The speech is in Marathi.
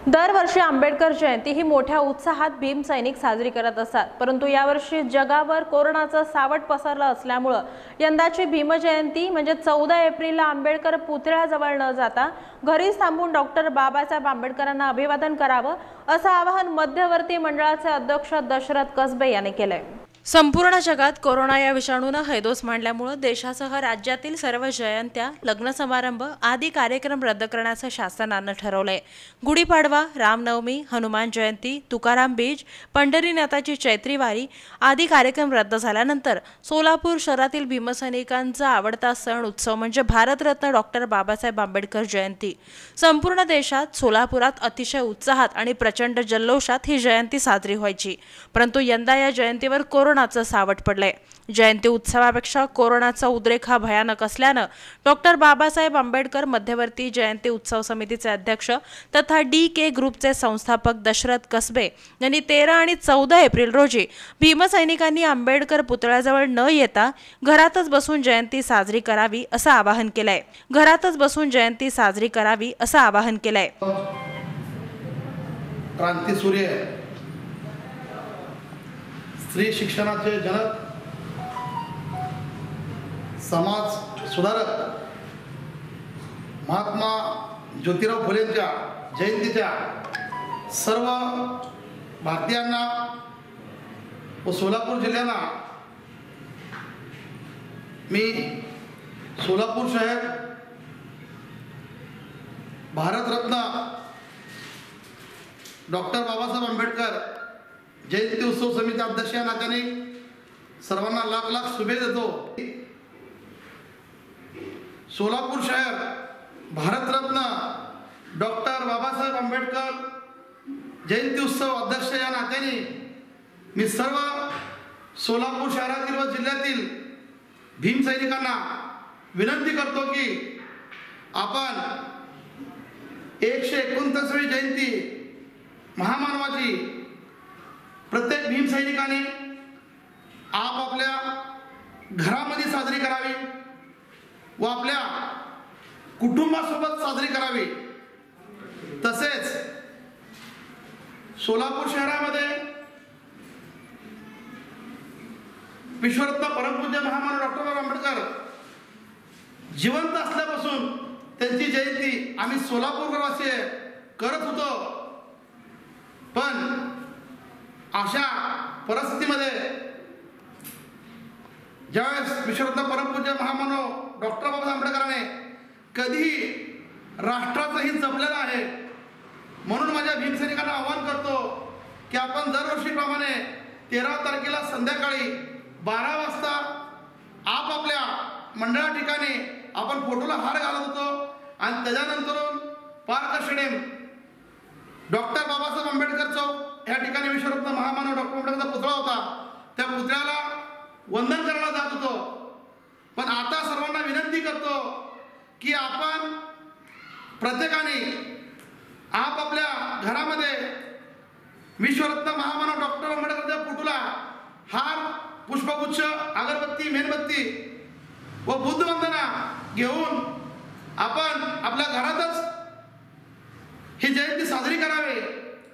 दरवर्षी आंबेडकर जयंती ही मोठ्या उत्साहात भीम सैनिक साजरी करत असतात, परंतु यावर्षी जगावर कोरोनाचं सावट पसरलं असल्यामुळे यंदाची भीम जयंती म्हणजे 14 एप्रिलला आंबेडकर पुतळ्याजवळ न जाता घरीच थांबून डॉक्टर बाबासाहेब आंबेडकरांना अभिवादन करावं असं आवाहन मध्यवर्ती मंडळाचे अध्यक्ष दशरथ कसबे यांनी केलंय। संपूर्ण जगात कोरोना या विषाणूनं हैदोस मांडल्यामुळे देशासह राज्यातील सर्व जयंत्या, लग्न समारंभ आदी कार्यक्रम रद्द करण्याचं शासनानं ठरवलंय। गुढीपाडवा, रामनवमी, हनुमान जयंती, तुकाराम बीज, पंढरीनाथाची चैत्री वारी आदी कार्यक्रम रद्द झाल्यानंतर सोलापूर शहरातील भीमसैनिकांचा आवडता सण उत्सव म्हणजे भारतरत्न डॉक्टर बाबासाहेब आंबेडकर जयंती संपूर्ण देशात सोलापुरात अतिशय उत्साहात आणि प्रचंड जल्लोषात ही जयंती साजरी व्हायची, परंतु यंदा या जयंतीवर कोरोनाचं सावट पडलंय। जयंती उत्सवापेक्षा कोरोनाचा उद्रेक हा भयानक असल्यानं डॉक्टर बाबासाहेब आंबेडकर मध्यवर्ती जयंती उत्सव समितीचे अध्यक्ष तथा DK ग्रुपचे संस्थापक दशरथ कसबे यांनी 13 आणि 14 एप्रिल रोजी भीमसैनिकांनी आंबेडकर पुतळ्याजवळ न येता घरातच बसून जयंती साजरी करावी असं आवाहन केलंय। घरातच बसून जयंती साजरी करावी असं आवाहन केलंय। क्रांतीसूर्य, स्त्री शिक्षणाचे जनक, समाज सुधारक महात्मा ज्योतिराव फुलेंच्या जयंतीच्या सर्व भारतीयांना व सोलापूर जिल्ह्याला मी सोलापूर शहर भारतरत्न डॉक्टर बाबासाहेब आंबेडकर जयंती उत्सव समिती अध्यक्ष या नात्याने सर्वांना लाख लाख शुभेच्छा देतो। सोलापूर शहर भारतरत्न डॉक्टर बाबासाहेब आंबेडकर जयंती उत्सव अध्यक्ष या नात्याने मी सर्व सोलापूर शहरातील व जिल्ह्यातील भीमसैनिकांना विनंती करतो की आपण 129वी जयंती महामानवाची प्रत्येक भीमसैनिकाने आपापल्या घरामध्ये साजरी करावी व आपल्या कुटुंबासोबत साजरी करावी। तसेच सोलापूर शहरामध्ये विश्वरत्न परमपूज्य महामानव डॉक्टर बाबासाहेब आंबेडकर जिवंत असल्यापासून त्यांची जयंती आम्ही सोलापूरवासी करत होतो, पण अशा परिस्थितीमध्ये ज्यावेळेस विश्वरत्न परमपूज्य महामानव डॉक्टर बाबासाहेब आंबेडकरांनी कधीही राष्ट्राचं हित जपलेलं आहे, म्हणून माझ्या भीमसैनिकांना आवाहन करतो की आपण दरवर्षीप्रमाणे 13 तारखेला संध्याकाळी 12 वाजता आपापल्या मंडळा ठिकाणी आपण फोटोला हार घालत होतो आणि त्याच्यानंतर park stadium doctor Babasaheb Ambedkar चौक या ठिकाणी विश्वरत्न महामानव डॉक्टर आंबेडकरचा पुतळा होता, त्या पुतळ्याला वंदन करायला जात होतो। पण आता सर्वांना विनंती करतो की आपण प्रत्येकाने आपापल्या घरामध्ये विश्वरत्न महामानव डॉक्टर आंबेडकरच्या पुतळ्याला हार, पुष्पगुच्छ, अगरबत्ती, मेणबत्ती व बुद्धवंदना घेऊन आपण आपल्या घरातच ही जयंती साजरी करावी।